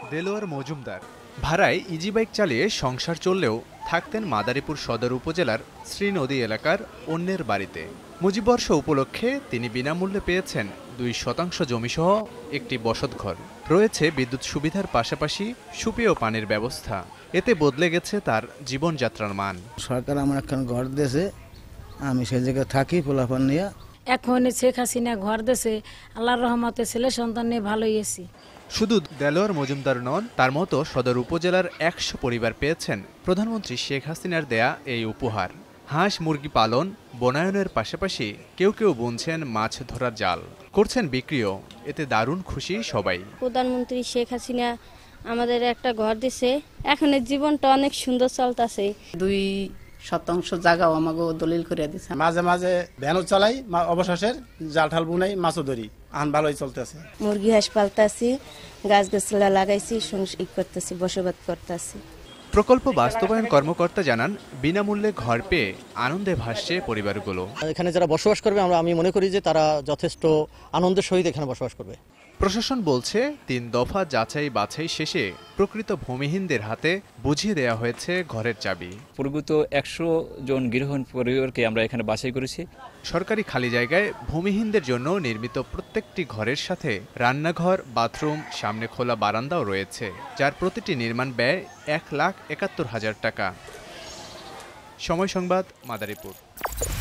দেলোয়ার মজুমদার ভাড়ায় easy bike চালিয়ে সংসার চললেও থাকতেন মাদারীপুর সদর উপজেলার শ্রীনদী এলাকার অন্যের বাড়িতে। মুজিববর্ষ উপলক্ষে তিনি বিনামূল্যে পেয়েছেন 2% জমিসহ একটি বসতঘর। রয়েছে বিদ্যুৎ সুবিধার পাশাপাশি সুপেয় পানির ব্যবস্থা। এতে বদলে গেছে তার জীবনযাত্রার মান। সরকার আমার এখন ঘর দিয়েছে, আমি সেই জায়গায় থাকি পোলাপান নিয়ে। এখন শেখ হাসিনা ঘর দেশে, আল্লাহর রহমতে ছেলে সন্তান নিয়ে ভালোই আছি। শুধু দেলোয়ার মজুমদার নন, তার মতো সদর উপজেলার 100 পরিবার পেয়েছেন প্রধানমন্ত্রী শেখ হাসিনার দেয়া এই উপহার। হাঁস মুরগি পালন, বনায়নের পাশাপাশি কেউ কেউ বুনছেন মাছ ধরার জাল, করছেন বিক্রিও। এতে দারুণ খুশি সবাই। প্রধানমন্ত্রী শেখ হাসিনা আমাদের একটা ঘর দিছে, এখন জীবনটা অনেক সুন্দর চলতেছে। 2% জায়গাও আমাকে দলিল করে দিচ্ছে। মাঝে মাঝে ভ্যানও চালাই, অবশেষের জাল ঠাল বুনাই, মাছও ধরি, আন ভালোই চলতেছে। মুরগি হাঁস পালতাছি, গাছ গাছলা লাগাইছি, করতেছি, বসবাস করতেছি। প্রকল্প বাস্তবায়ন কর্মকর্তা জানান, বিনামূল্যে ঘর পেয়ে আনন্দে ভাসছে পরিবারগুলো। এখানে যারা বসবাস করবে আমি মনে করি যে তারা যথেষ্ট আনন্দের সহিত এখানে বসবাস করবে। প্রশাসন বলছে 3 দফা যাচাই বাছাই শেষে প্রকৃত ভূমিহীনদের হাতে বুঝিয়ে দেওয়া হয়েছে ঘরের চাবি। প্রকৃত 100 জন গৃহহীন পরিবারকে আমরা এখানে বাছাই করেছি। সরকারি খালি জায়গায় ভূমিহীনদের জন্য নির্মিত প্রত্যেকটি ঘরের সাথে রান্নাঘর, বাথরুম, সামনে খোলা বারান্দাও রয়েছে, যার প্রতিটি নির্মাণ ব্যয় 1,71,000 টাকা। সময় সংবাদ, মাদারীপুর।